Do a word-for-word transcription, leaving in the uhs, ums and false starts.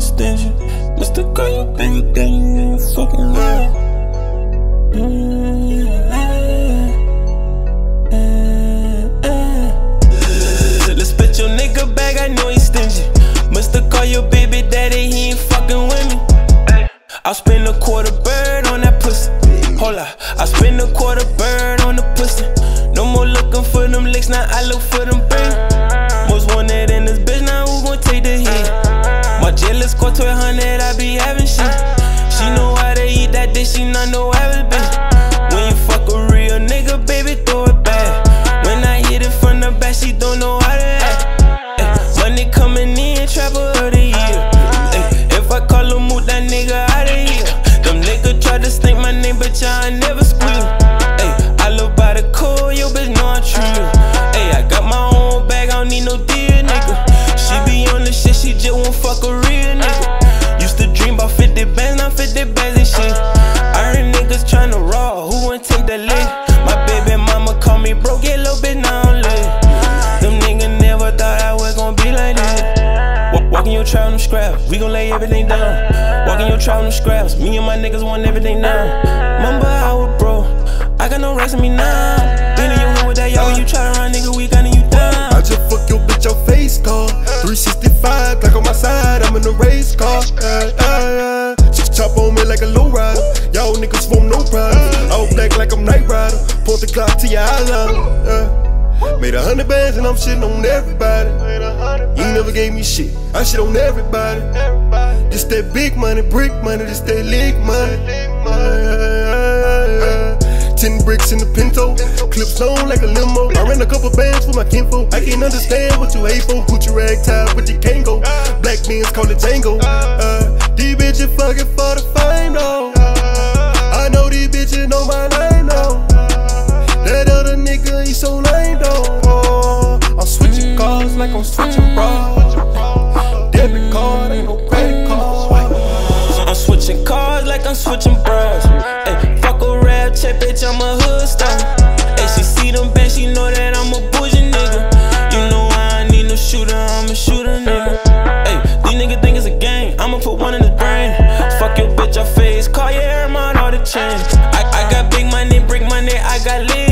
stingy. Mister Call your baby daddy, you ain't fucking love. Let's spit your nigga bag, I know he stingy. Mister Call your baby daddy, he ain't fucking with me. I'll spend a quarter bird on that pussy. Hold up, I spend a quarter bird on the pussy. No more looking for them licks, now I look for them bang. Most wanted in this bitch, now who gon' take the heat? My jealous score twelve hundred, I be having shit. She know how to eat that dish, she not know how it been. When you fuck a real nigga, baby, throw it back. When I hit it from the back, she don't know how to act. Ay, money coming in, trapper of the year. Ay, if I call him move that nigga out of here. Them niggas try to stink my name, but y'all never squeal. Ay, I live by the code, yo bitch know I'm true. Ay, I got my own bag, I don't need no deal, nigga. She be on the shit, she just won't fuck a real nigga. Used to dream about fifty bands, now fifty bands and shit. I heard niggas tryna raw, who won't take the lick? My baby mama call me broke, get little bit now I'm lit. Them niggas never thought I was gon' be like this. Walk, walk in your trap, them scraps, we gon' lay everything down. Walk in your trap, them scraps, me and my niggas want everything down. Remember I was broke, I got no rest in me now. Been in your hood with that y'all, when you try to run, nigga, we gunning you down. I just fuck your bitch, your face car. three sixty-five, Glock on my side, I'm in a race car. Uh, uh, uh. She chop on me like a low rider. Y'all niggas won't no problem. All black like I'm Night Rider. Point the Glock to your eyeliner. Uh. Made a hundred bands and I'm shitting on everybody. You ain't never gave me shit, I shit on everybody. This that big money, brick money, this that lick money. Uh, Ten bricks in the Pinto, clips on like a limo. I ran a couple bands for my kinfolk. I can't understand what you hate for. Put your rag tie, but you can't go. Black men's call it Django. Uh, these bitches fucking for the fame, though. I know these bitches know my name, though. That other nigga, he so lame, though. I'm switching cars like I'm switching bras. Debit card, ain't no credit card. I'm switching cars like I'm switching bras. Ay, fuck a rap check, bitch, I'm a hood star. Ay, she see them bands, she know that I'm a bougie nigga. You know I need no shooter, I'm a shooter nigga. Ay, these niggas think it's a game, I'ma put one in his brain. Fuck your bitch, your face, call your hair, man, all the chains. I, I got big money, brick money, I got lit.